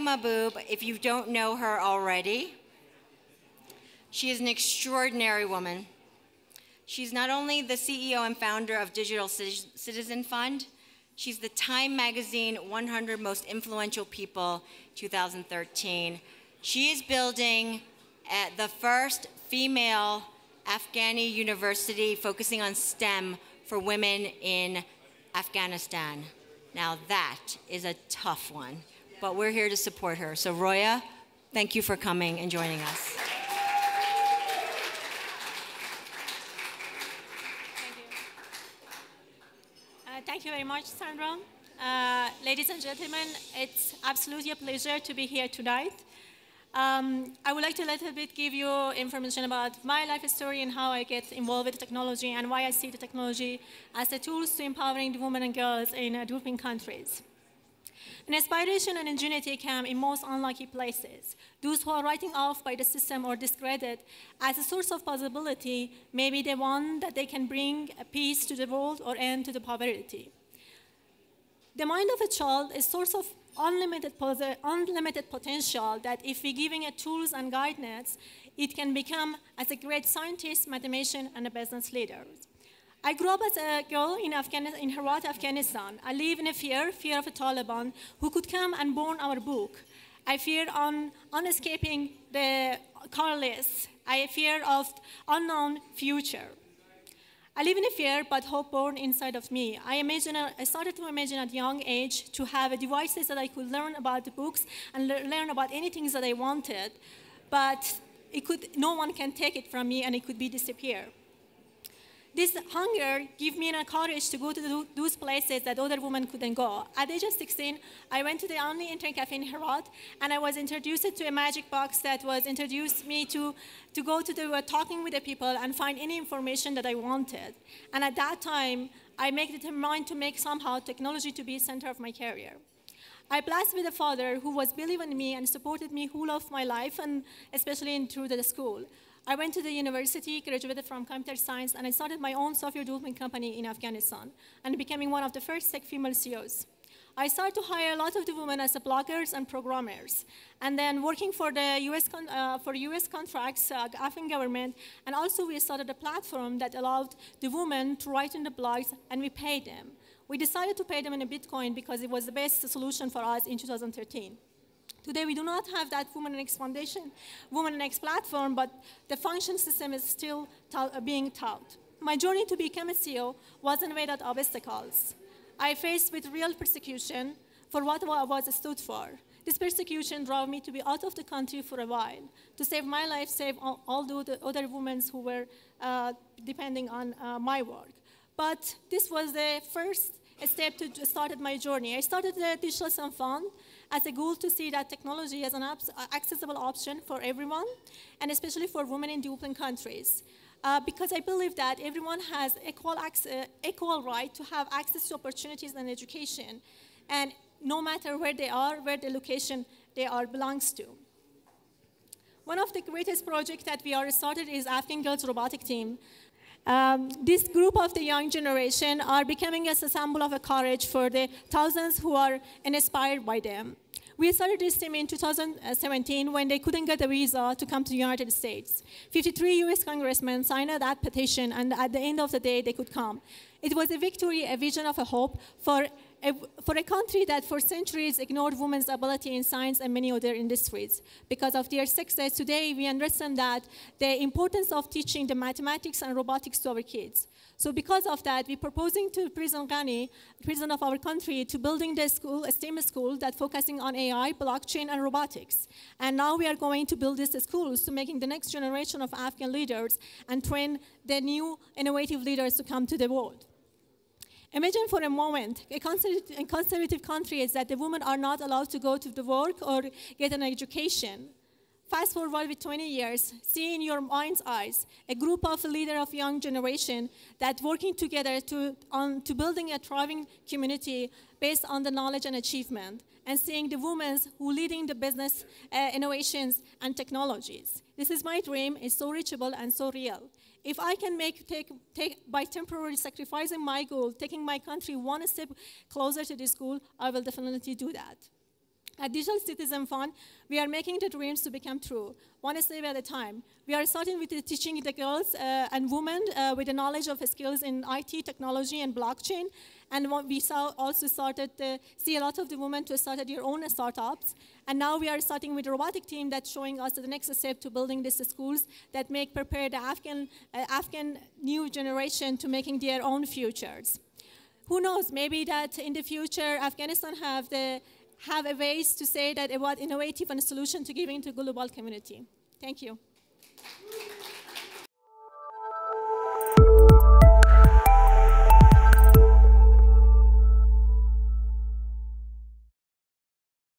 Mahboob, if you don't know her already. She is an extraordinary woman. She's not only the CEO and founder of Digital Citizen Fund, she's the Time Magazine 100 Most Influential People 2013. She is building the first female Afghani university focusing on STEM for women in Afghanistan. Now that is a tough one, but we're here to support her. So Roya, thank you for coming and joining us. Thank you very much, Sandra. Ladies and gentlemen, it's absolutely a pleasure to be here tonight. I would like to a little bit give you information about my life story and how I get involved with technology and why I see the technology as a tool to empowering the women and girls in developing countries. And inspiration and ingenuity come in most unlucky places. Those who are writing off by the system or discredit as a source of possibility may be the one that they can bring a peace to the world or end to the poverty. The mind of a child is a source of unlimited potential that if we're giving it tools and guidance, it can become as a great scientist, mathematician, and a business leader. I grew up as a girl in Herat, Afghanistan. I live in a fear of a Taliban who could come and burn our book. I fear on escaping the carless. I fear of unknown future. I live in a fear, but hope born inside of me. I started to imagine at a young age to have devices that I could learn about the books and learn about anything that I wanted, but no one can take it from me and it could be disappear. This hunger gave me the courage to go to those places that other women couldn't go. At the age of 16, I went to the only internet cafe in Herat, and I was introduced to a magic box that was introduced me to go to the talking with the people and find any information that I wanted. And at that time, I made it in mind to make somehow technology to be the center of my career. I blessed with a father who was believing in me and supported me whole of my life, and especially through the school. I went to the university, graduated from computer science, and I started my own software development company in Afghanistan, and becoming one of the first female CEOs. I started to hire a lot of the women as bloggers and programmers, and then working for the US contracts, Afghan government, and also we started a platform that allowed the women to write in the blogs, and we paid them. We decided to pay them in a Bitcoin because it was the best solution for us in 2013. Today, we do not have that Women in X Foundation, Women in X platform, but the function system is still being taught. My journey to become a CEO wasn't without obstacles. I faced with real persecution for what I was stood for. This persecution drove me to be out of the country for a while, to save my life, save all the other women who were depending on my work. But this was the first step to start my journey. I started the Digital Citizen Fund as a goal to see that technology as an accessible option for everyone, and especially for women in developing countries. Because I believe that everyone has equal right to have access to opportunities and education, and no matter where they are, where the location they belongs to. One of the greatest projects that we are started is Afghan Girls Robotic Team. This group of the young generation are becoming a symbol of courage for the thousands who are inspired by them. We started this team in 2017 when they couldn't get a visa to come to the United States. 53 US congressmen signed that petition, and at the end of the day, they could come. It was a victory, a vision of a hope for a country that for centuries ignored women's ability in science and many other industries. Because of their success today, we understand that the importance of teaching the mathematics and robotics to our kids. So because of that, we're proposing to President Ghani, president of our country, to building the school, a STEM school that's focusing on AI, blockchain, and robotics. And now we are going to build these schools to making the next generation of Afghan leaders and train the new innovative leaders to come to the world. Imagine for a moment, in conservative countries that the women are not allowed to go to the work or get an education. Fast forward with 20 years, see in your mind's eyes a group of leaders of young generation that working together to building a thriving community based on the knowledge and achievement, and seeing the women who leading the business innovations and technologies. This is my dream. It's so reachable and so real. If I can by temporarily sacrificing my goal, taking my country one step closer to this goal, I will definitely do that. At Digital Citizen Fund, we are making the dreams to become true, one step at a time. We are starting with teaching the girls and women with the knowledge of skills in IT, technology, and blockchain. And what we also started to see a lot of the women to start their own startups. And now we are starting with a robotic team that's showing us the next step to building these schools that prepare the Afghan new generation to making their own futures. Who knows, maybe that in the future, Afghanistan have a ways to say that about innovative and a solution to giving to global community. Thank you.